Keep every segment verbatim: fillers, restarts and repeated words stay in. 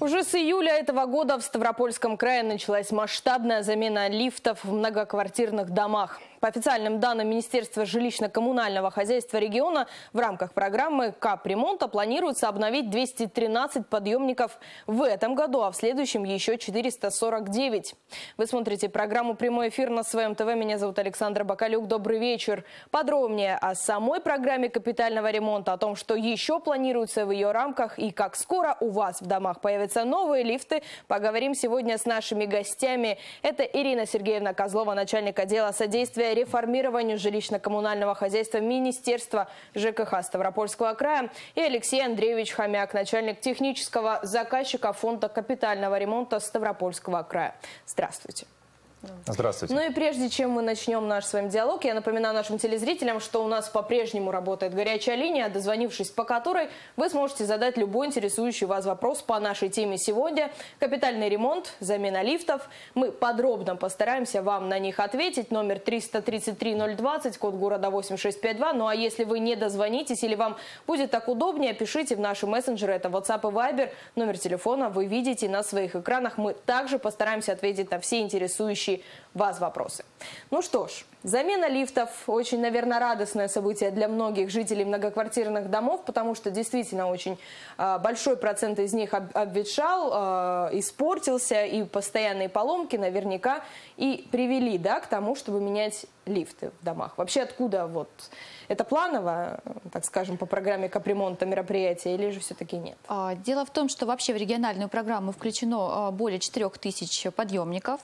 Уже с июля этого года в Ставропольском крае началась масштабная замена лифтов в многоквартирных домах. По официальным данным Министерства жилищно-коммунального хозяйства региона, в рамках программы капремонта планируется обновить двести тринадцать подъемников в этом году, а в следующем еще четыреста сорок девять. Вы смотрите программу «Прямой эфир» на своем ТВ. Меня зовут Александра Бакалюк. Добрый вечер. Подробнее о самой программе капитального ремонта, о том, что еще планируется в ее рамках и как скоро у вас в домах появятся новые лифты, поговорим сегодня с нашими гостями. Это Ирина Сергеевна Козлова, начальник отдела содействия реформированию жилищно-коммунального хозяйства Министерства ЖКХ Ставропольского края, и Алексей Андреевич Хомяк, начальник технического заказчика фонда капитального ремонта Ставропольского края. Здравствуйте. Здравствуйте. Ну и прежде чем мы начнем наш с вами диалог, я напоминаю нашим телезрителям, что у нас по-прежнему работает горячая линия, дозвонившись по которой вы сможете задать любой интересующий вас вопрос по нашей теме сегодня. Капитальный ремонт, замена лифтов. Мы подробно постараемся вам на них ответить. Номер триста тридцать три ноль двадцать, код города восемь шесть пять два. Ну а если вы не дозвонитесь или вам будет так удобнее, пишите в наши мессенджеры. Это WhatsApp и Viber. Номер телефона вы видите на своих экранах. Мы также постараемся ответить на все интересующие вас вопросы. Ну что ж, замена лифтов очень, наверное, радостное событие для многих жителей многоквартирных домов, потому что действительно очень э, большой процент из них об, обветшал, э, испортился, и постоянные поломки наверняка и привели, да, к тому, чтобы менять лифты в домах. Вообще откуда вот это планово, так скажем, по программе капремонта мероприятия, или же все-таки нет? Дело в том, что вообще в региональную программу включено более четырёх тысяч подъемников,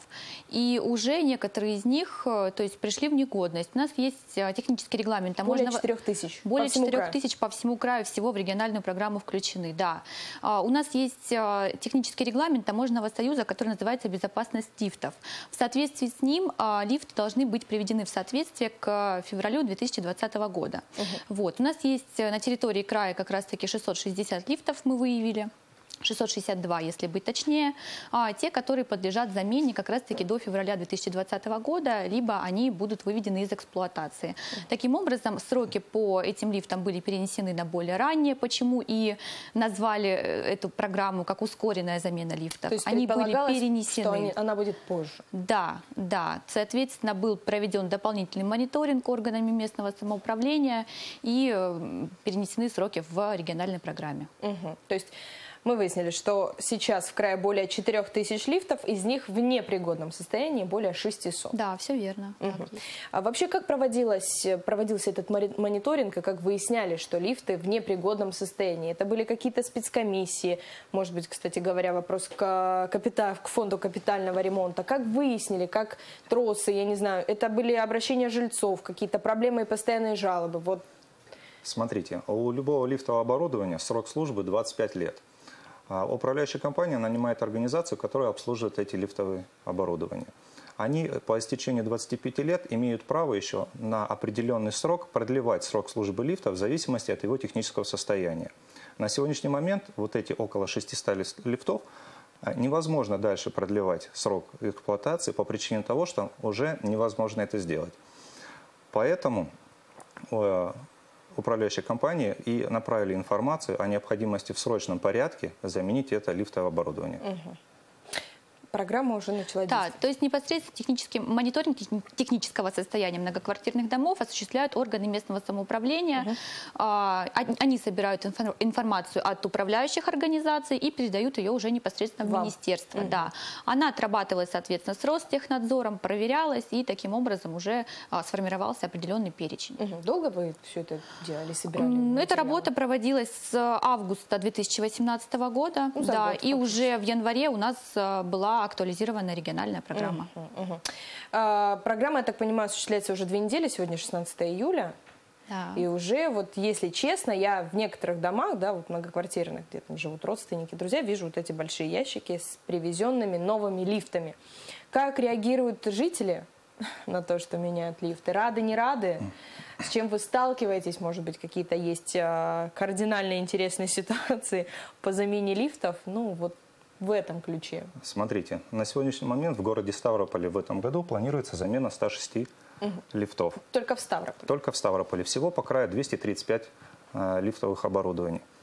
и уже некоторые из них, то есть, пришли в негодность. У нас есть технический регламент. Более четырёх тысяч? Более четырёх тысяч по всему краю всего в региональную программу включены, да. У нас есть технический регламент Таможенного союза, который называется «Безопасность лифтов». В соответствии с ним лифты должны быть приведены в соответствие к февралю две тысячи двадцатого года. Угу. Вот. У нас есть на территории края как раз-таки шестьсот шестьдесят лифтов мы выявили. шестьсот шестьдесят два, если быть точнее, а те, которые подлежат замене как раз-таки до февраля две тысячи двадцатого года, либо они будут выведены из эксплуатации. Таким образом, сроки по этим лифтам были перенесены на более ранние, почему и назвали эту программу как ускоренная замена лифтов. То есть они были перенесены. Что они, она будет позже? Да, да. Соответственно, был проведен дополнительный мониторинг органами местного самоуправления и перенесены сроки в региональной программе. Угу. То есть мы выяснили, что сейчас в крае более четырёх тысяч лифтов, из них в непригодном состоянии более шестисот. Да, все верно. Угу. А вообще как проводилось, проводился этот мониторинг, и как выясняли, что лифты в непригодном состоянии? Это были какие-то спецкомиссии? Может быть, кстати говоря, вопрос к, капита... к фонду капитального ремонта. Как выяснили, как тросы, я не знаю, это были обращения жильцов, какие-то проблемы и постоянные жалобы? Вот. Смотрите, у любого лифтового оборудования срок службы двадцать пять лет. Управляющая компания нанимает организацию, которая обслуживает эти лифтовые оборудования. Они по истечении двадцати пяти лет имеют право еще на определенный срок продлевать срок службы лифта в зависимости от его технического состояния. На сегодняшний момент вот эти около шестисот лифтов невозможно дальше продлевать срок эксплуатации по причине того, что уже невозможно это сделать. Поэтому управляющей компании и направили информацию о необходимости в срочном порядке заменить это лифтовое оборудование. Угу. Программа уже начала действовать. Да, то есть непосредственно технический мониторинг технического состояния многоквартирных домов осуществляют органы местного самоуправления. Угу. Они собирают информацию от управляющих организаций и передают ее уже непосредственно в Вам. министерство. Угу. Да. Она отрабатывалась, соответственно, с Ростехнадзором, проверялась, и таким образом уже сформировался определенный перечень. Угу. Долго вы все это делали, собирали? Материалы? Эта работа проводилась с августа две тысячи восемнадцатого года. Ну, да, год, и уже в январе у нас была актуализированная региональная программа. Uh-huh, uh-huh. А, программа, я так понимаю, осуществляется уже две недели, сегодня шестнадцатое июля. Да. И уже, вот, если честно, я в некоторых домах, да, вот многоквартирных, где там живут родственники, друзья, вижу вот эти большие ящики с привезенными новыми лифтами. Как реагируют жители на то, что меняют лифты? Рады, не рады? С чем вы сталкиваетесь? Может быть, какие-то есть а, кардинально интересные ситуации по замене лифтов? Ну, вот в этом ключе. Смотрите, на сегодняшний момент в городе Ставрополе в этом году планируется замена ста шести угу. лифтов. Только в Ставрополе? Только в Ставрополе. Всего по краю двести тридцать пять э, лифтовых оборудований.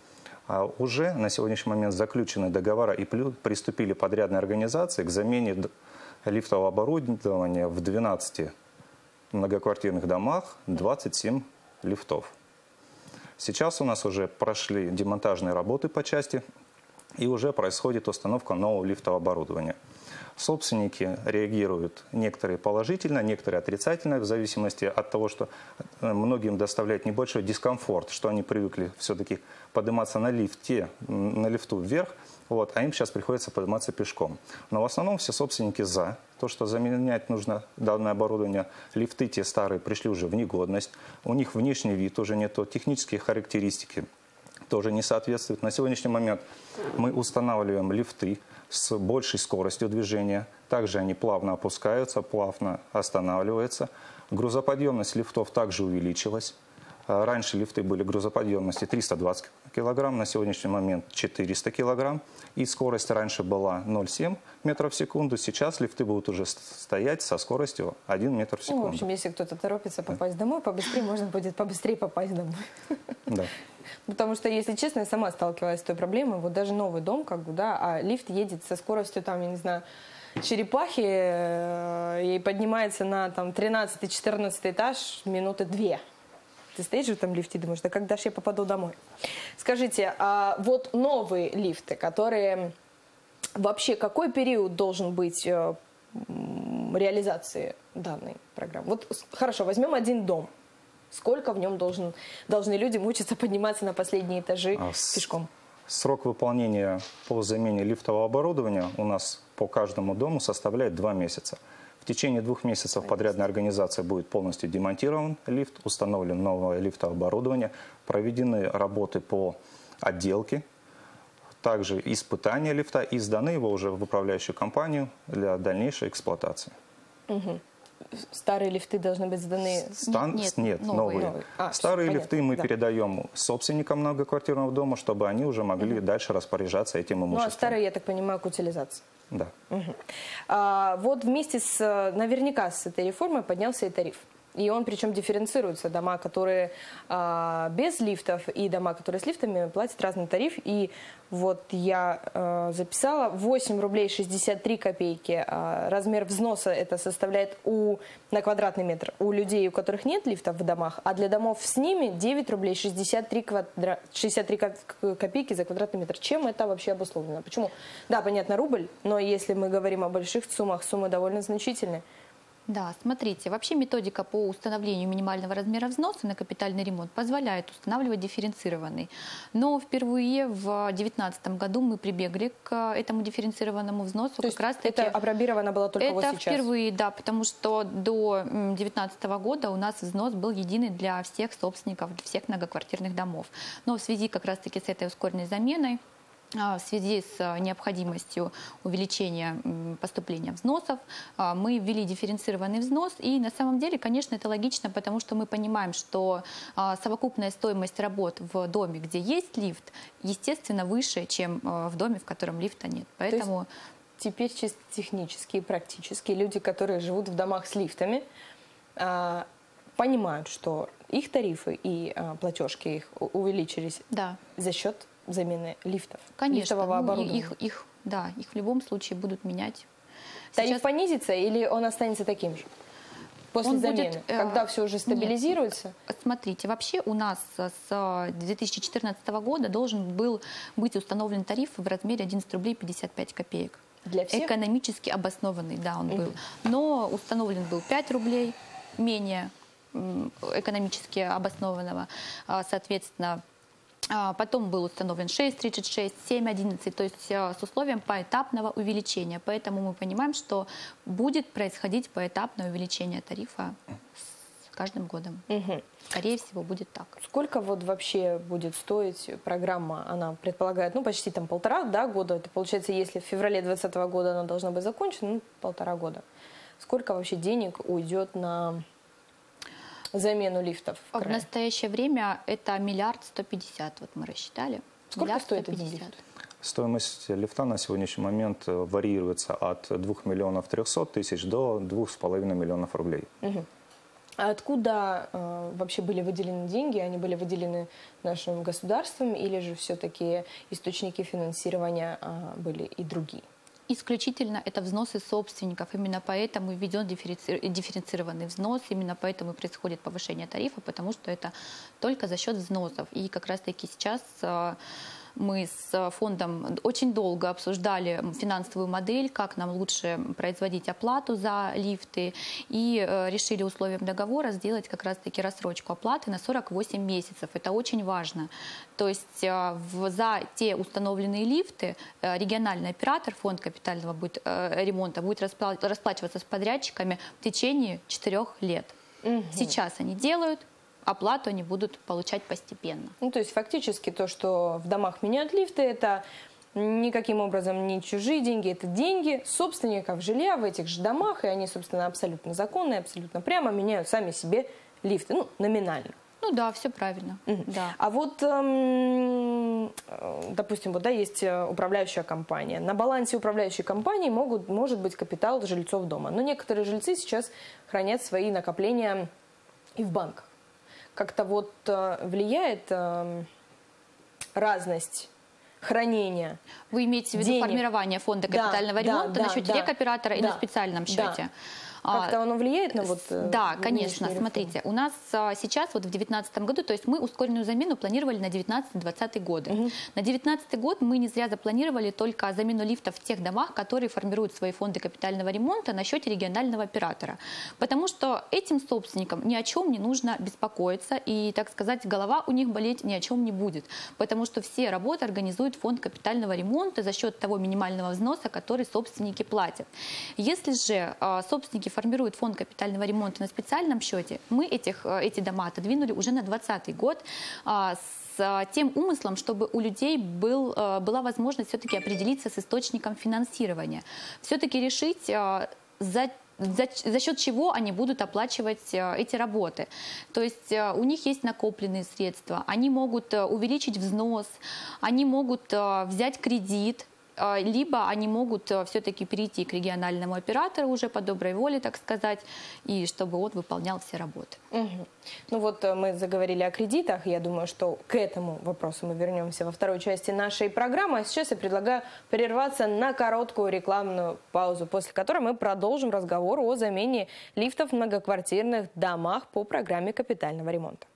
А уже на сегодняшний момент заключены договора и приступили подрядные организации к замене лифтового оборудования в двенадцати многоквартирных домах, двадцать семь лифтов. Сейчас у нас уже прошли демонтажные работы по части и уже происходит установка нового лифтового оборудования. Собственники реагируют некоторые положительно, некоторые отрицательно, в зависимости от того, что многим доставляет небольшой дискомфорт, что они привыкли все-таки подниматься на лифте, на лифту вверх, вот, а им сейчас приходится подниматься пешком. Но в основном все собственники за то, что заменять нужно данное оборудование. Лифты те старые пришли уже в негодность, у них внешний вид уже не то, технические характеристики тоже не соответствуют. На сегодняшний момент мы устанавливаем лифты с большей скоростью движения. Также они плавно опускаются, плавно останавливаются. Грузоподъемность лифтов также увеличилась. Раньше лифты были грузоподъемности триста двадцать килограмм, на сегодняшний момент четыреста килограмм. И скорость раньше была ноль целых семь десятых метра в секунду, сейчас лифты будут уже стоять со скоростью один метр в секунду. Ну, в общем, если кто-то торопится попасть домой, побыстрее можно будет побыстрее попасть домой. Да. Потому что, если честно, я сама сталкивалась с той проблемой, вот даже новый дом, как бы, да, а лифт едет со скоростью, там, я не знаю, черепахи, и поднимается на там тринадцатый-четырнадцатый этаж минуты две. Ты стоишь в этом лифте и думаешь, да когда же я попаду домой? Скажите, а вот новые лифты, которые вообще какой период должен быть э, реализации данной программы? Вот хорошо, возьмем один дом. Сколько в нем должен, должны люди мучиться подниматься на последние этажи а пешком? Срок выполнения по замене лифтового оборудования у нас по каждому дому составляет два месяца. В течение двух месяцев подрядная организация будет полностью демонтирован лифт, установлен новое лифтовое оборудование, проведены работы по отделке, также испытания лифта и сданы его уже в управляющую компанию для дальнейшей эксплуатации. Угу. Старые лифты должны быть сданы? Стан... Нет, нет, новые. новые. А, Старые все, лифты мы да. передаем собственникам многоквартирного дома, чтобы они уже могли угу. дальше распоряжаться этим имуществом. Ну а старые, я так понимаю, к утилизации? Да. Угу. А, вот вместе с, наверняка с этой реформой поднялся и тариф. И он причем дифференцируется. Дома, которые а, без лифтов, и дома, которые с лифтами, платят разный тариф. И вот я а, записала восемь рублей шестьдесят три копейки. А, размер взноса это составляет у, на квадратный метр у людей, у которых нет лифтов в домах. А для домов с ними девять рублей шестьдесят три, квадра... шестьдесят три копейки за квадратный метр. Чем это вообще обусловлено? Почему? Да, понятно, рубль, но если мы говорим о больших суммах, суммы довольно значительные. Да, смотрите, вообще методика по установлению минимального размера взноса на капитальный ремонт позволяет устанавливать дифференцированный. Но впервые в две тысячи девятнадцатом году мы прибегли к этому дифференцированному взносу. То как раз таки, это опробировано было только вот сейчас? Это впервые, да, потому что до две тысячи девятнадцатого года у нас взнос был единый для всех собственников, для всех многоквартирных домов. Но в связи как раз таки с этой ускоренной заменой, в связи с необходимостью увеличения поступления взносов, мы ввели дифференцированный взнос. И на самом деле, конечно, это логично, потому что мы понимаем, что совокупная стоимость работ в доме, где есть лифт, естественно, выше, чем в доме, в котором лифта нет. Поэтому теперь чисто технически и практически люди, которые живут в домах с лифтами, понимают, что их тарифы и платежки их увеличились да. за счет замены лифтов, конечно, лифтового ну, оборудования. Их, их, да, их в любом случае будут менять. Тариф Сейчас... понизится или он останется таким же после он замены, будет, когда все уже стабилизируется? Нет. Смотрите, вообще у нас с две тысячи четырнадцатого года должен был быть установлен тариф в размере одиннадцать рублей пятьдесят пять копеек. Для всех? Экономически обоснованный, да, он угу. был. Но установлен был пять рублей, менее экономически обоснованного, соответственно. Потом был установлен шесть тридцать шесть, семь одиннадцать, то есть с условием поэтапного увеличения. Поэтому мы понимаем, что будет происходить поэтапное увеличение тарифа с каждым годом. Угу. Скорее всего, будет так. Сколько вот вообще будет стоить программа? Она предполагает, ну, почти там полтора да, года. Это получается, если в феврале двадцатого года она должна быть закончена, ну, полтора года. Сколько вообще денег уйдет на замену лифтов в крае? В настоящее время это миллиард сто пятьдесят, вот мы рассчитали. Сколько стоит один лифт? Стоимость лифта на сегодняшний момент варьируется от двух миллионов трехсот тысяч до двух с половиной миллионов рублей. Угу. А откуда э, вообще были выделены деньги? Они были выделены нашим государством или же все-таки источники финансирования э, были и другие? Исключительно это взносы собственников. Именно поэтому введен дифференцированный взнос, именно поэтому происходит повышение тарифа, потому что это только за счет взносов. И как раз-таки сейчас мы с фондом очень долго обсуждали финансовую модель, как нам лучше производить оплату за лифты, и решили условием договора сделать как раз-таки рассрочку оплаты на сорок восемь месяцев. Это очень важно. То есть за те установленные лифты региональный оператор, фонд капитального будет, ремонта, будет расплачиваться с подрядчиками в течение четырех лет. Угу. Сейчас они делают. Оплату они будут получать постепенно. Ну, то есть фактически то, что в домах меняют лифты, это никаким образом не чужие деньги, это деньги собственников жилья в этих же домах, и они, собственно, абсолютно законные, абсолютно прямо меняют сами себе лифты, ну, номинально. Ну да, все правильно. Угу. Да. А вот, эм, допустим, вот, да, есть управляющая компания. На балансе управляющей компании могут, может быть капитал жильцов дома, но некоторые жильцы сейчас хранят свои накопления и в банках. Как-то вот э, влияет э, разность хранения. Вы имеете в виду денег. Формирование фонда капитального да, ремонта да, на счете да, рекоператора да, и да, на специальном счете? Да. Как-то оно влияет на вот... Да, конечно. Смотрите, у нас сейчас вот в две тысячи девятнадцатом году, то есть мы ускоренную замену планировали на девятнадцатый-двадцатый годы. Угу. На две тысячи девятнадцатый год мы не зря запланировали только замену лифтов в тех домах, которые формируют свои фонды капитального ремонта на счете регионального оператора. Потому что этим собственникам ни о чем не нужно беспокоиться и, так сказать, голова у них болеть ни о чем не будет. Потому что все работы организует фонд капитального ремонта за счет того минимального взноса, который собственники платят. Если же собственники формирует фонд капитального ремонта на специальном счете, мы этих, эти дома отодвинули уже на двадцатый год а, с тем умыслом, чтобы у людей был, а, была возможность все-таки определиться с источником финансирования, все-таки решить, а, за За, за счет чего они будут оплачивать а, эти работы. То есть а, у них есть накопленные средства, они могут а, увеличить взнос, они могут а, взять кредит, либо они могут все-таки перейти к региональному оператору уже по доброй воле, так сказать, и чтобы он выполнял все работы. Угу. Ну вот мы заговорили о кредитах, я думаю, что к этому вопросу мы вернемся во второй части нашей программы. А сейчас я предлагаю прерваться на короткую рекламную паузу, после которой мы продолжим разговор о замене лифтов в многоквартирных домах по программе капитального ремонта.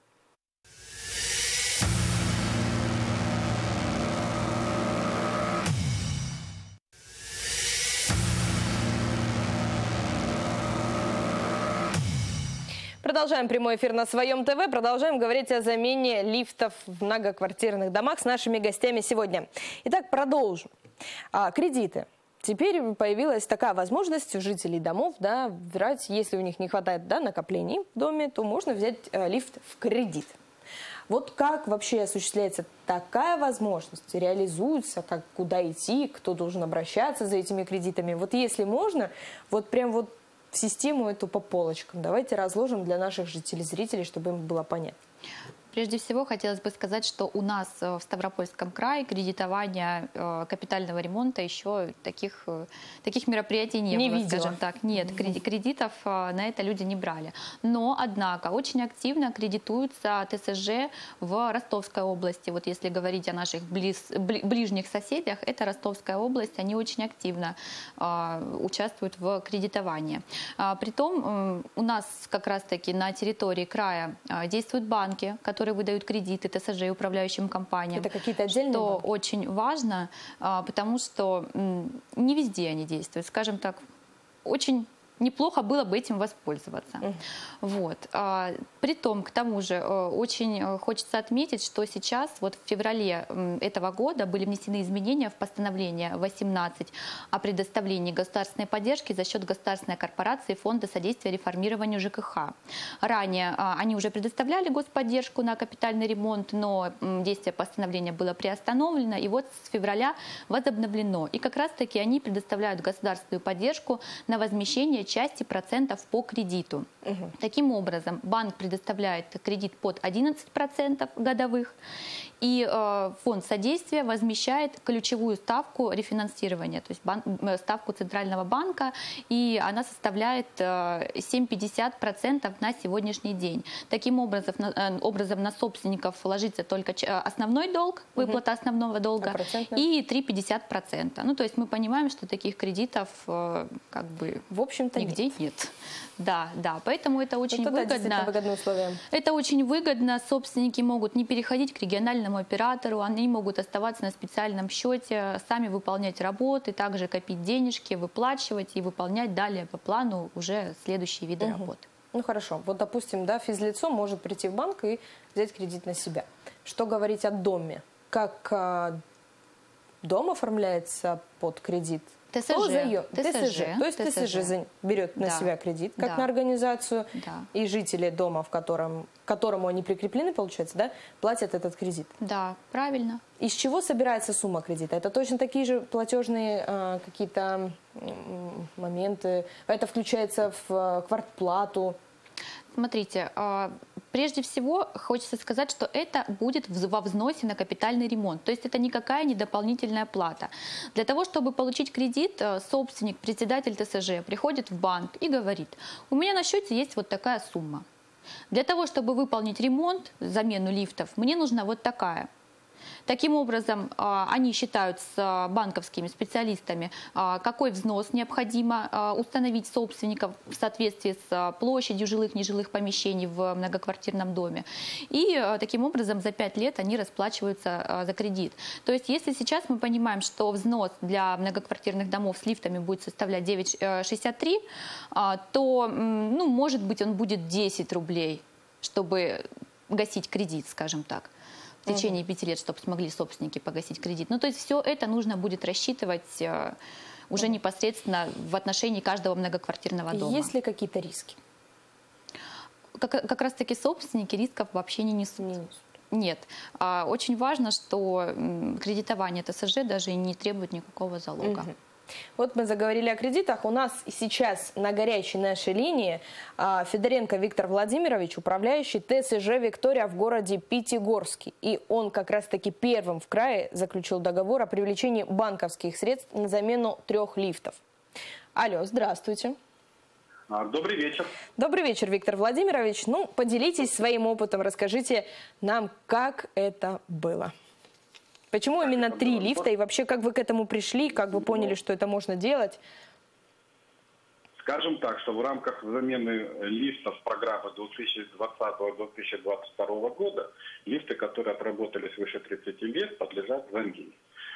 Продолжаем прямой эфир на своем ТВ. Продолжаем говорить о замене лифтов в многоквартирных домах с нашими гостями сегодня. Итак, продолжим. А, кредиты. Теперь появилась такая возможность у жителей домов, да, брать, если у них не хватает, да, накоплений в доме, то можно взять э, лифт в кредит. Вот как вообще осуществляется такая возможность, реализуется, как, куда идти, кто должен обращаться за этими кредитами. Вот если можно, вот прям вот в систему эту по полочкам. Давайте разложим для наших жителей, зрителей, чтобы им было понятно. Прежде всего, хотелось бы сказать, что у нас в Ставропольском крае кредитование капитального ремонта еще таких, таких мероприятий не, не было, видела. Скажем так. Нет, кредитов на это люди не брали. Но, однако, очень активно кредитуются ТСЖ в Ростовской области. Вот если говорить о наших близ, ближних соседях, это Ростовская область, они очень активно участвуют в кредитовании. Притом у нас как раз-таки на территории края действуют банки, которые которые выдают кредиты ТСЖ и управляющим компаниям. Это какие-то отдельные Что банки? Очень важно, потому что не везде они действуют. Скажем так, очень неплохо было бы этим воспользоваться. Mm. Вот. А, притом, к тому же, очень хочется отметить, что сейчас, вот в феврале этого года, были внесены изменения в постановление восемнадцать о предоставлении государственной поддержки за счет государственной корпорации Фонда содействия реформированию ЖКХ. Ранее а, они уже предоставляли господдержку на капитальный ремонт, но м, действие постановления было приостановлено, и вот с февраля возобновлено. И как раз-таки они предоставляют государственную поддержку на возмещение части процентов по кредиту. Угу. Таким образом, банк предоставляет кредит под одиннадцать процентов годовых, и э, фонд содействия возмещает ключевую ставку рефинансирования, то есть бан, ставку Центрального банка, и она составляет э, семь целых пятьдесят сотых процента на сегодняшний день. Таким образом, на, э, образом на собственников ложится только основной долг, выплата угу. основного долга, а и три целых пятьдесят сотых процента. Ну, то есть мы понимаем, что таких кредитов э, как бы в общем-то нигде нет. нет. Да, да, поэтому это очень это, выгодно. Да, выгодные условия. Это очень выгодно. Собственники могут не переходить к региональному оператору, они могут оставаться на специальном счете, сами выполнять работы, также копить денежки, выплачивать и выполнять далее по плану уже следующие виды угу. работы. Ну хорошо, вот допустим, да, физлицо может прийти в банк и взять кредит на себя. Что говорить о доме? Как а, дом оформляется под кредит? ТСЖ. ТСЖ. ТСЖ. То есть ТСЖ, ТСЖ берет на да. себя кредит, как да. на организацию, да. и жители дома, в котором, к которому они прикреплены, получается, да, платят этот кредит. Да, правильно. Из чего собирается сумма кредита? Это точно такие же платежные э, какие-то э, моменты? Это включается в э, квартплату? Смотрите, прежде всего хочется сказать, что это будет во взносе на капитальный ремонт. То есть это никакая не дополнительная плата. Для того, чтобы получить кредит, собственник, председатель ТСЖ приходит в банк и говорит: у меня на счете есть вот такая сумма. Для того, чтобы выполнить ремонт, замену лифтов, мне нужна вот такая. Таким образом, они считают с банковскими специалистами, какой взнос необходимо установить собственников в соответствии с площадью жилых, нежилых помещений в многоквартирном доме. И таким образом за пять лет они расплачиваются за кредит. То есть если сейчас мы понимаем, что взнос для многоквартирных домов с лифтами будет составлять девять шестьдесят три, то, ну, может быть, он будет десять рублей, чтобы гасить кредит, скажем так. В течение пяти лет, чтобы смогли собственники погасить кредит. Ну, то есть все это нужно будет рассчитывать э, уже угу. непосредственно в отношении каждого многоквартирного дома. Есть ли какие-то риски? Как, как раз-таки собственники рисков вообще не несут. Не несут. Нет. А, очень важно, что кредитование ТСЖ даже не требует никакого залога. Угу. Вот мы заговорили о кредитах. У нас сейчас на горячей нашей линии Федоренко Виктор Владимирович, управляющий ТСЖ «Виктория» в городе Пятигорске. И он как раз-таки первым в крае заключил договор о привлечении банковских средств на замену трех лифтов. Алло, здравствуйте. Добрый вечер. Добрый вечер, Виктор Владимирович. Ну, поделитесь своим опытом, расскажите нам, как это было. Почему именно три лифта и вообще как вы к этому пришли, как вы поняли, что это можно делать? Скажем так, что в рамках замены лифтов программы две тысячи двадцатого — две тысячи двадцать второго года лифты, которые отработали свыше тридцати лет, подлежат замене.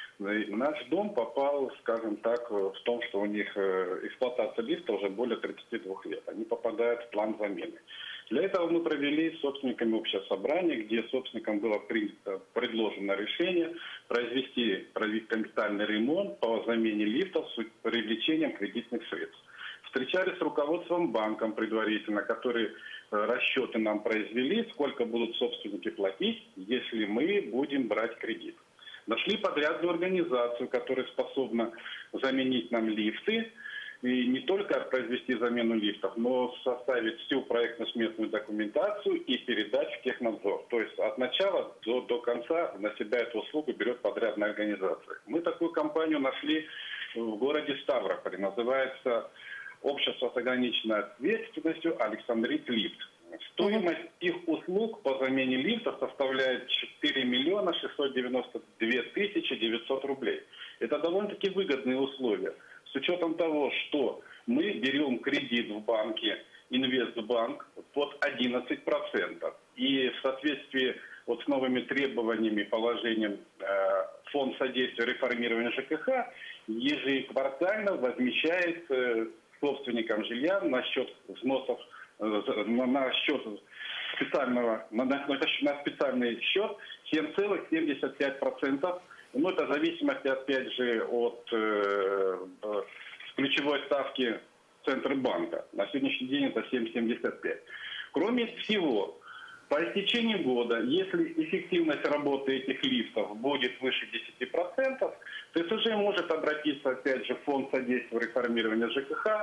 Наш дом попал, скажем так, в том, что у них эксплуатация лифта уже более тридцати двух лет. Они попадают в план замены. Для этого мы провели с собственниками общее собрание, где собственникам было принято, предложено решение произвести капитальный ремонт по замене лифтов с привлечением кредитных средств. Встречались с руководством банком предварительно, которые расчеты нам произвели, сколько будут собственники платить, если мы будем брать кредит. Нашли подрядную организацию, которая способна заменить нам лифты, и не только произвести замену лифтов, но составить всю проектно-сметную документацию и передать в технадзор. То есть от начала до, до конца на себя эту услугу берет подрядная организация. Мы такую компанию нашли в городе Ставрополе. Называется «Общество с ограниченной ответственностью Александрит Лифт». Стоимость их услуг по замене лифта составляет четыре миллиона шестьсот девяносто две тысячи девятьсот рублей. Это довольно-таки выгодные условия. С учетом того, что мы берем кредит в банке Инвестбанк под одиннадцать процентов. И в соответствии вот с новыми требованиями, положением э, Фонд содействия реформированию ЖКХ ежеквартально возмещает э, собственникам жилья на счет взносов, э, на, на счет специального, на, на, на специальный счет семь целых семьдесят пять сотых процента. Ну, это в зависимости, опять же, от э, ключевой ставки Центробанка. На сегодняшний день это семь целых семьдесят пять сотых. Кроме всего, по истечении года, если эффективность работы этих лифтов будет выше десяти процентов, ТСЖ может обратиться, опять же, в Фонд содействия реформированию ЖКХ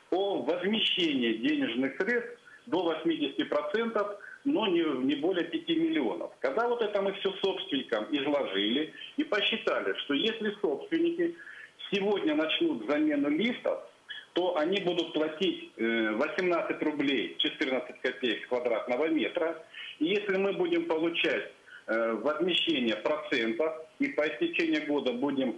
о возмещении денежных средств до восьмидесяти процентов, но не, не более пяти миллионов. Когда вот это мы все собственникам изложили и посчитали, что если собственники сегодня начнут замену лифтов, то они будут платить восемнадцать рублей четырнадцать копеек с квадратного метра. И если мы будем получать возмещение процентов и по истечении года будем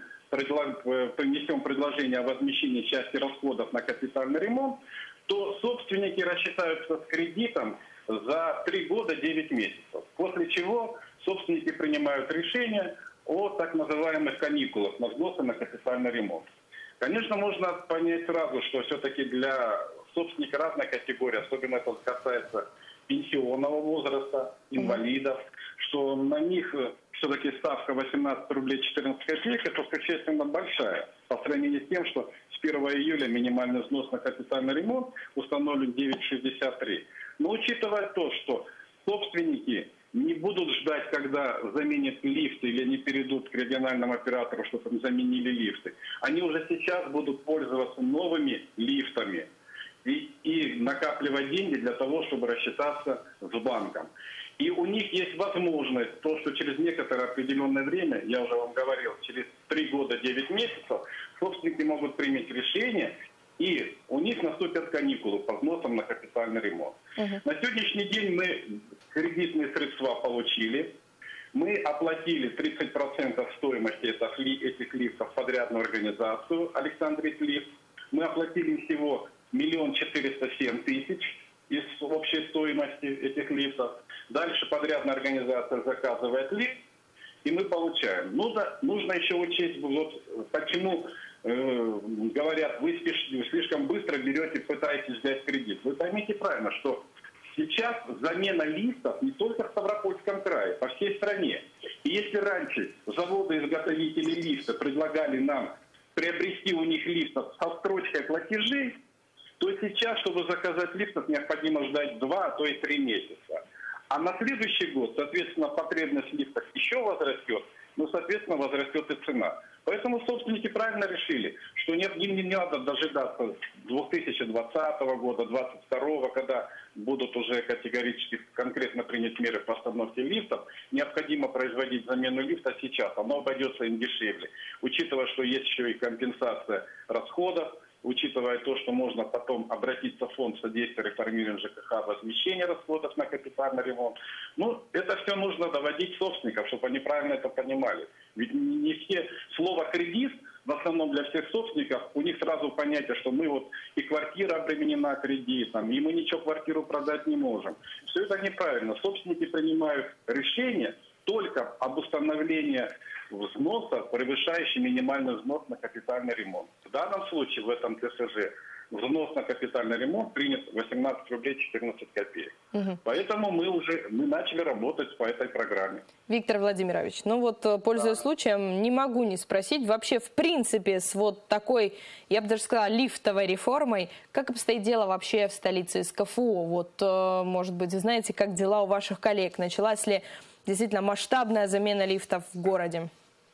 принесем предложение о возмещении части расходов на капитальный ремонт, то собственники рассчитаются с кредитом за три года девять месяцев. После чего собственники принимают решение о так называемых каникулах на взносы на капитальный ремонт. Конечно, можно понять сразу, что все-таки для собственника разная категория, особенно это касается пенсионного возраста, инвалидов, что на них все-таки ставка восемнадцать рублей четырнадцать копеек, это существенно большая по сравнению с тем, что с первого июля минимальный взнос на капитальный ремонт установлен девять шестьдесят три. Но учитывая то, что собственники не будут ждать, когда заменят лифты или они перейдут к региональному оператору, чтобы им заменили лифты, они уже сейчас будут пользоваться новыми лифтами и, и накапливать деньги для того, чтобы рассчитаться с банком. И у них есть возможность, то, что через некоторое определенное время, я уже вам говорил, через три года девять месяцев, собственники могут принять решение, и у них наступят каникулы по взносам на капитальный ремонт. Uh-huh. На сегодняшний день мы кредитные средства получили. Мы оплатили тридцать процентов стоимости этих лифтов в подрядную организацию «Александрит Лифт». Мы оплатили всего миллион четыреста семь тысяч из общей стоимости этих лифтов. Дальше подрядная организация заказывает лифт, и мы получаем. Нужно, нужно еще учесть, вот, почему э, говорят, вы слишком быстро берете, пытаетесь взять кредит. Вы поймите правильно, что сейчас замена лифтов не только в Ставропольском крае, по всей стране. И если раньше заводы-изготовители лифта предлагали нам приобрести у них лифтов со строчкой платежей, то сейчас, чтобы заказать лифтов, необходимо ждать два, а то и три месяца. А на следующий год, соответственно, потребность в лифтах еще возрастет, но, соответственно, возрастет и цена. Поэтому собственники правильно решили, что нет, им не надо дожидаться две тысячи двадцатого года, две тысячи двадцать второго, когда будут уже категорически конкретно принять меры по остановке лифтов. Необходимо производить замену лифта сейчас, оно обойдется им дешевле. Учитывая, что есть еще и компенсация расходов, учитывая то, что можно потом обратиться в фонд содействия реформированию ЖКХ, возмещения расходов на капитальный ремонт. Ну, это все нужно доводить собственников, чтобы они правильно это понимали. Ведь не все слово «кредит», в основном для всех собственников, у них сразу понятие, что мы вот и квартира обременена кредитом, и мы ничего квартиру продать не можем. Все это неправильно. Собственники принимают решение только об установлении взноса, превышающий минимальный взнос на капитальный ремонт. В данном случае в этом ТСЖ взнос на капитальный ремонт принят восемнадцать рублей четырнадцать копеек. Угу. Поэтому мы уже мы начали работать по этой программе. Виктор Владимирович, ну вот, пользуясь да. случаем, не могу не спросить, вообще в принципе с вот такой, я бы даже сказала, лифтовой реформой, как обстоит дело вообще в столице СКФУ? Вот, может быть, знаете, как дела у ваших коллег? Началась ли действительно масштабная замена лифтов в городе?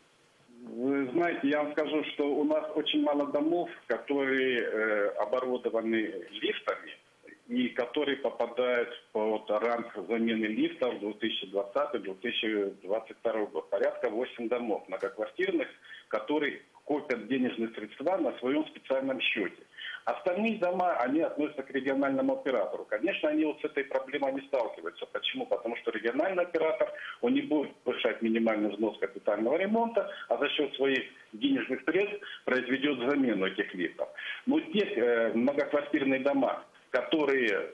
Вы знаете, я вам скажу, что у нас очень мало домов, которые э, оборудованы лифтами и которые попадают под ранг замены лифтов две тысячи двадцатый — две тысячи двадцать второй год. Порядка восемь домов многоквартирных, которые копят денежные средства на своем специальном счете. Остальные дома, они относятся к региональному оператору. Конечно, они вот с этой проблемой не сталкиваются. Почему? Потому что региональный оператор, он не будет повышать минимальный взнос капитального ремонта, а за счет своих денежных средств произведет замену этих лифтов. Но те э, многоквартирные дома, которые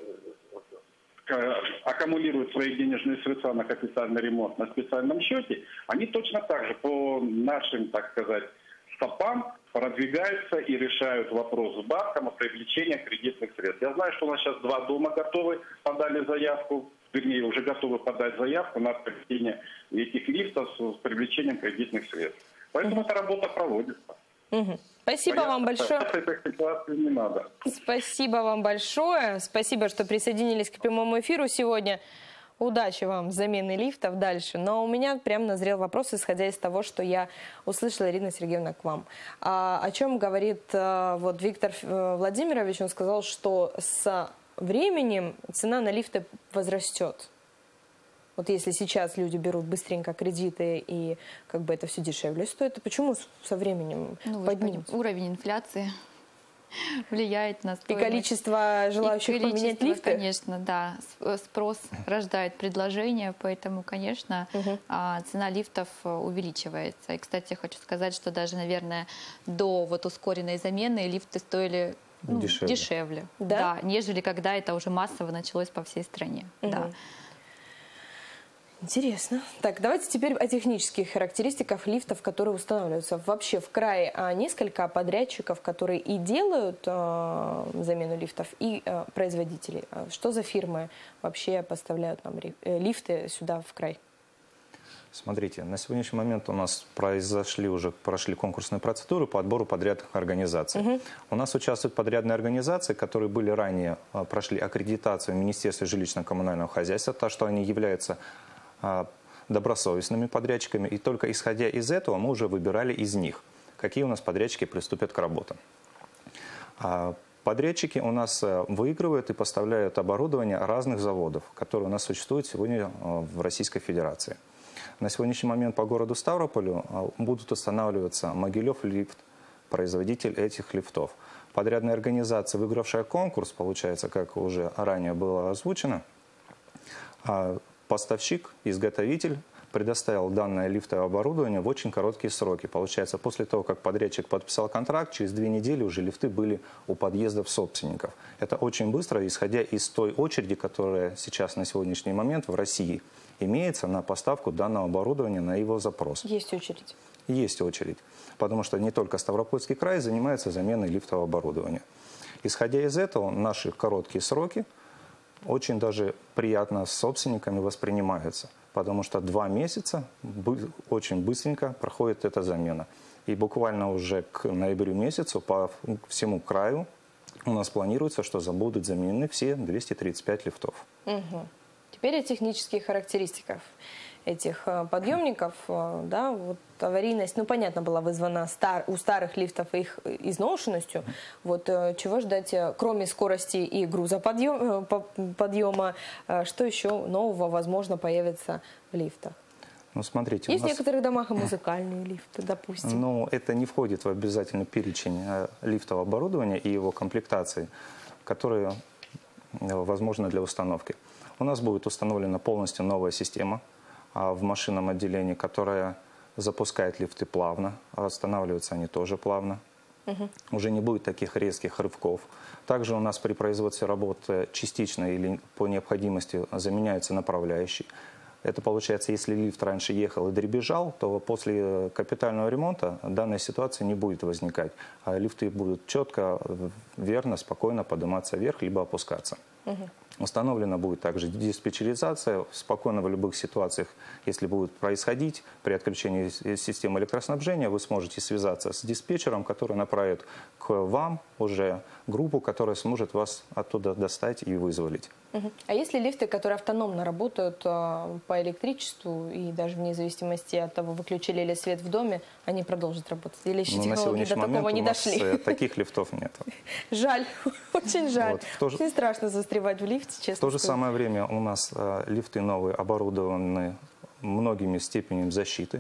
э, аккумулируют свои денежные средства на капитальный ремонт на специальном счете, они точно так же по нашим, так сказать, стопам продвигаются и решают вопрос с банком о привлечении кредитных средств. Я знаю, что у нас сейчас два дома готовы, подали заявку, вернее, уже готовы подать заявку на привлечение этих лифтов с привлечением кредитных средств. Поэтому угу. эта работа проводится. Угу. Спасибо Понятно, вам большое. Этой ситуации не надо. Спасибо вам большое. Спасибо, что присоединились к прямому эфиру сегодня. Удачи вам с заменой лифтов дальше. Но у меня прям назрел вопрос, исходя из того, что я услышала, Ирина Сергеевна, к вам. А, о чем говорит а, вот Виктор Владимирович? Он сказал, что с временем цена на лифты возрастет. Вот если сейчас люди берут быстренько кредиты и как бы это все дешевле стоит, то почему со временем Ну, поднимется? Уровень инфляции влияет на И стоимость. количество желающих И количество, поменять лифты? Конечно, да. С- Спрос рождает предложение, поэтому, конечно, Мгм. а, цена лифтов э, увеличивается. И, кстати, хочу сказать, что даже, наверное, до вот ускоренной замены лифты стоили ну, Дешевле. дешевле, Да? нежели когда это уже массово началось по всей стране. Да. Мгм. Интересно. Так, давайте теперь о технических характеристиках лифтов, которые устанавливаются. Вообще в крае а, несколько подрядчиков, которые и делают а, замену лифтов, и а, производители. А что за фирмы вообще поставляют нам ри- э, лифты сюда в край? Смотрите, на сегодняшний момент у нас произошли уже, прошли конкурсные процедуры по отбору подрядных организаций. У нас участвуют подрядные организации, которые были ранее, а, прошли аккредитацию Министерства жилищно-коммунального хозяйства, то, что они являются а, добросовестными подрядчиками. И только исходя из этого мы уже выбирали из них, какие у нас подрядчики приступят к работам. А, Подрядчики у нас э, выигрывают и поставляют оборудование разных заводов, которые у нас существуют сегодня э, в Российской Федерации. На сегодняшний момент по городу Ставрополю э, будут устанавливаться Могилев лифт, производитель этих лифтов. Подрядная организация, выигравшая конкурс, получается, как уже ранее было озвучено, а поставщик, изготовитель предоставил данное лифтовое оборудование в очень короткие сроки. Получается, после того, как подрядчик подписал контракт, через две недели уже лифты были у подъездов собственников. Это очень быстро, исходя из той очереди, которая сейчас на сегодняшний момент в России имеется на поставку данного оборудования, на его запрос. Есть очередь. Есть очередь, потому что не только Ставропольский край занимается заменой лифтового оборудования. Исходя из этого, наши короткие сроки очень даже приятно с собственниками воспринимаются, потому что два месяца бы- очень быстренько проходит эта замена. И буквально уже к ноябрю месяцу по всему краю у нас планируется, что будут заменены все двести тридцать пять лифтов. Мгм. Теперь о технических характеристиках этих э, подъемников. Э, Да, вот аварийность, ну, понятно, была вызвана стар- у старых лифтов их изношенностью. Вот э, чего ждать, э, кроме скорости и грузоподъема, подъема, э, что еще нового, возможно, появится в лифтах? Ну, смотрите, Есть у в нас... некоторых домах и музыкальные лифты, допустим. Ну, это не входит в обязательный перечень э, лифтового оборудования и его комплектации, которые э, возможны для установки. У нас будет установлена полностью новая система а, в машинном отделении, которая запускает лифты плавно, а останавливаются они тоже плавно. Уже не будет таких резких рывков. Также у нас при производстве работы частично или по необходимости заменяются направляющие. Это получается, если лифт раньше ехал и дребезжал, то после капитального ремонта данной ситуации не будет возникать. А лифты будут четко, верно, спокойно подниматься вверх, либо опускаться. Установлена будет также диспетчеризация. Спокойно в любых ситуациях, если будет происходить при отключении с- системы электроснабжения, вы сможете связаться с диспетчером, который направит к вам уже группу, которая сможет вас оттуда достать и вызволить. Мгм. А есть ли лифты, которые автономно работают э, по электричеству и даже вне зависимости от того, выключили ли свет в доме, они продолжат работать? Или еще Но на технологии до сегодняшний такого момент не у нас дошли? э, таких лифтов нет. Жаль, очень жаль. Вот, в то же- Очень страшно застревать в лифте, честно В то же скажу. самое время у нас э, лифты новые оборудованы многими степенями защиты.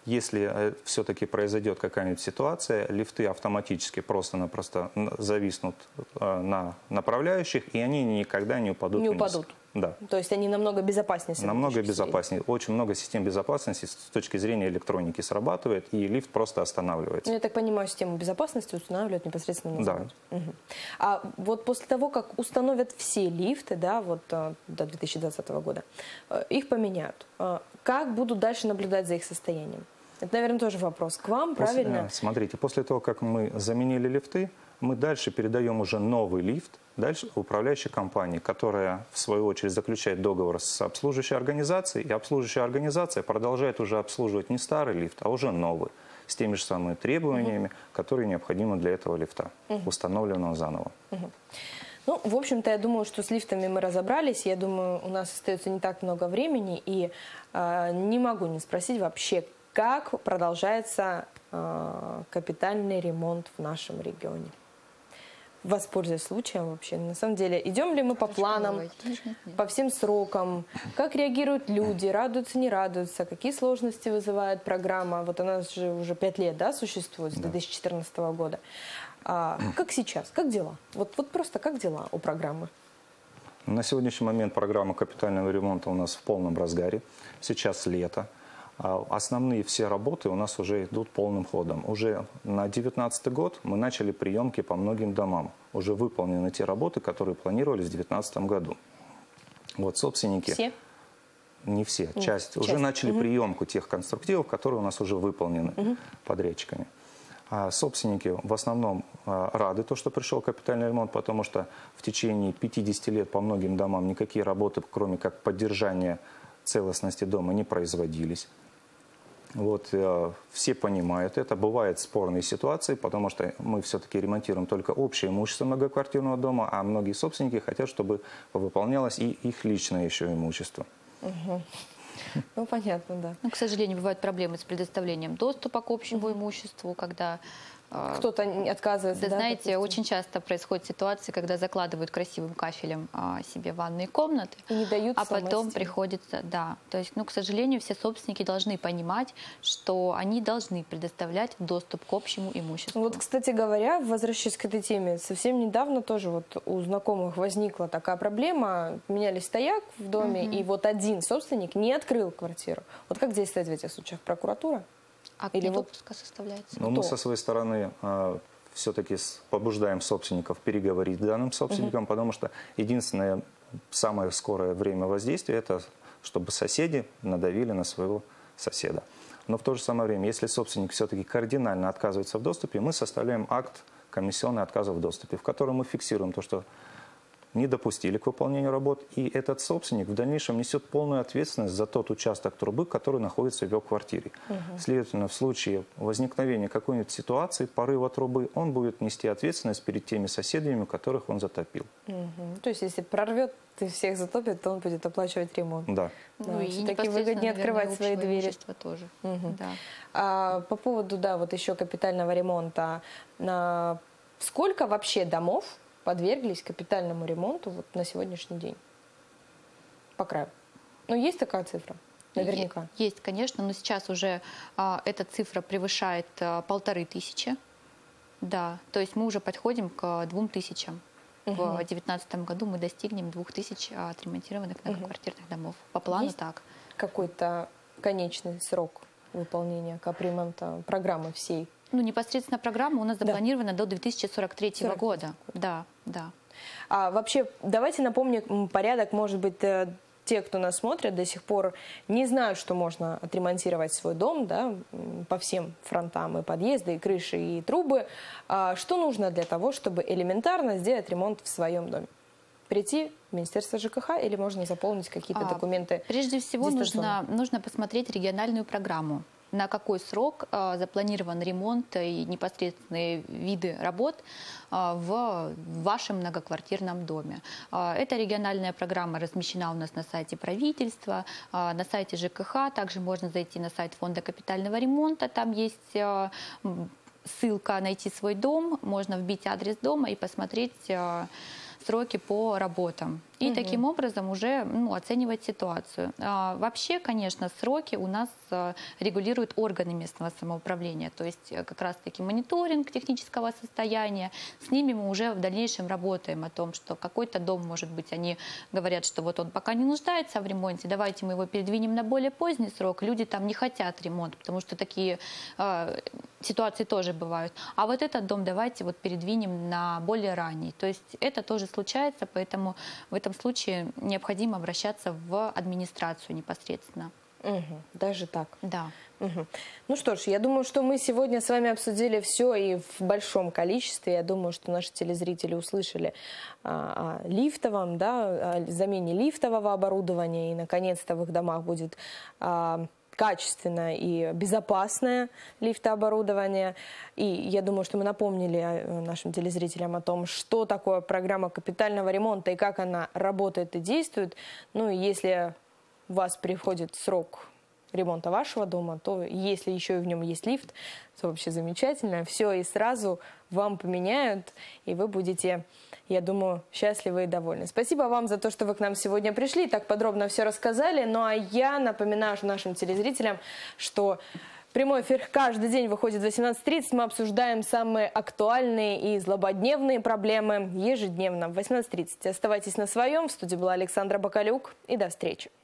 Если все-таки произойдет какая-нибудь ситуация, лифты автоматически просто-напросто н- зависнут э, на направляющих, и они никогда не упадут Не вниз. упадут. Да. То есть они намного безопаснее. Намного следующих серий. безопаснее. Очень много систем безопасности с точки зрения электроники срабатывает, и лифт просто останавливается. Ну, я так понимаю, систему безопасности устанавливают непосредственно на Да. заводе. Мгм. А вот после того, как установят все лифты, да, вот э, до две тысячи двадцатого года, э, их поменяют. Э, Как будут дальше наблюдать за их состоянием? Это, наверное, тоже вопрос к вам, После- правильно? э, Смотрите, после того, как мы заменили лифты, мы дальше передаем уже новый лифт дальше управляющей компании, которая, в свою очередь, заключает договор с обслуживающей организацией, и обслуживающая организация продолжает уже обслуживать не старый лифт, а уже новый, с теми же самыми требованиями, которые необходимы для этого лифта, установленного заново. Ну, в общем-то, я думаю, что с лифтами мы разобрались. Я думаю, у нас остается не так много времени. И э, не могу не спросить вообще, как продолжается э, капитальный ремонт в нашем регионе. Воспользуясь случаем вообще. На самом деле, идем ли мы по планам, по всем срокам, как реагируют люди, радуются, не радуются, какие сложности вызывает программа. Вот она же уже пять лет, да, существует, с две тысячи четырнадцатого года. А, как сейчас, как дела? Вот, вот просто как дела у программы? На сегодняшний момент программа капитального ремонта у нас в полном разгаре. Сейчас лето. Основные все работы у нас уже идут полным ходом. Уже на две тысячи девятнадцатый год мы начали приемки по многим домам. Уже выполнены те работы, которые планировались в две тысячи девятнадцатом году. Вот собственники... Все? Не все, Нет, часть. часть. Уже начали угу. приемку тех конструктивов, которые у нас уже выполнены угу. подрядчиками. А собственники в основном рады, то, что пришел капитальный ремонт, потому что в течение пятидесяти лет по многим домам никакие работы, кроме как поддержания целостности дома, не производились. Вот, э, все понимают это. Бывают спорные ситуации, потому что мы все-таки ремонтируем только общее имущество многоквартирного дома, а многие собственники хотят, чтобы выполнялось и их личное еще имущество. Угу. Ну, понятно, да. Ну, к сожалению, бывают проблемы с предоставлением доступа к общему угу. имуществу, когда... Кто-то отказывается. Да, да, знаете, допустим. Очень часто происходит ситуация, когда закладывают красивым кафелем а, себе ванные комнаты, и не дают а потом стены. приходится, да, то есть, ну, к сожалению, все собственники должны понимать, что они должны предоставлять доступ к общему имуществу. Вот, кстати говоря, возвращаясь к этой теме, совсем недавно тоже вот у знакомых возникла такая проблема, меняли стояк в доме, угу. и вот один собственник не открыл квартиру. Вот как действовать в этих случаях? Прокуратура? Акт Или недопуска вот... составляется. Но мы со своей стороны э, все-таки побуждаем собственников переговорить с данным собственником, угу. потому что единственное, самое скорое время воздействия, это чтобы соседи надавили на своего соседа. Но в то же самое время, если собственник все-таки кардинально отказывается в доступе, мы составляем акт комиссионный отказа в доступе, в котором мы фиксируем то, что не допустили к выполнению работ, и этот собственник в дальнейшем несет полную ответственность за тот участок трубы, который находится в его квартире. Угу. Следовательно, в случае возникновения какой-нибудь ситуации, порыва трубы, он будет нести ответственность перед теми соседями, которых он затопил. Угу. То есть, если прорвет и всех затопит, то он будет оплачивать ремонт. Да. Да, ну, и все-таки выгоднее открывать свои двери. Тоже. Угу. Да. А, по поводу, да, вот еще капитального ремонта. А, сколько вообще домов подверглись капитальному ремонту вот на сегодняшний день? По краю. Ну, есть такая цифра? Наверняка. Есть, конечно, но сейчас уже а, эта цифра превышает а, полторы тысячи. Да, то есть мы уже подходим к двум тысячам. Угу. В две тысячи девятнадцатом году мы достигнем двух тысяч отремонтированных многоквартирных угу. домов. По плану есть так. Какой-то конечный срок выполнения капремонта программы всей? Ну, непосредственно программа у нас запланирована да. до две тысячи сорок третьего года. Да, да. А вообще, давайте напомним порядок, может быть, те, кто нас смотрит, до сих пор не знают, что можно отремонтировать свой дом, да, по всем фронтам, и подъезды, и крыши, и трубы. А что нужно для того, чтобы элементарно сделать ремонт в своем доме? Прийти в Министерство ЖКХ или можно заполнить какие-то а, документы? Прежде всего нужно, нужно посмотреть региональную программу. На какой срок а, запланирован ремонт и непосредственные виды работ а, в вашем многоквартирном доме. А, эта региональная программа размещена у нас на сайте правительства, а, на сайте ЖКХ. Также можно зайти на сайт Фонда капитального ремонта. Там есть а, ссылка «Найти свой дом». Можно вбить адрес дома и посмотреть а, сроки по работам. И угу. таким образом уже ну, оценивать ситуацию. А, вообще, конечно, сроки у нас а, регулируют органы местного самоуправления. То есть как раз-таки мониторинг технического состояния. С ними мы уже в дальнейшем работаем о том, что какой-то дом, может быть, они говорят, что вот он пока не нуждается в ремонте, давайте мы его передвинем на более поздний срок. Люди там не хотят ремонт, потому что такие а, ситуации тоже бывают. А вот этот дом давайте вот передвинем на более ранний. То есть это тоже случается, поэтому в этом случае необходимо обращаться в администрацию непосредственно. Угу, даже так? Да. Угу. Ну что ж, я думаю, что мы сегодня с вами обсудили все и в большом количестве. Я думаю, что наши телезрители услышали а, о лифтовом, да, о замене лифтового оборудования. И, наконец-то, в их домах будет а, качественное и безопасное лифтооборудование. И я думаю, что мы напомнили нашим телезрителям о том, что такое программа капитального ремонта и как она работает и действует. Ну и если у вас приходит срок ремонта вашего дома, то если еще и в нем есть лифт, то вообще замечательно. Все и сразу вам поменяют, и вы будете, я думаю, счастливы и довольны. Спасибо вам за то, что вы к нам сегодня пришли, так подробно все рассказали. Ну а я напоминаю нашим телезрителям, что прямой эфир каждый день выходит в восемнадцать тридцать. Мы обсуждаем самые актуальные и злободневные проблемы ежедневно в восемнадцать тридцать. Оставайтесь на своем. В студии была Александра Бакалюк. И до встречи.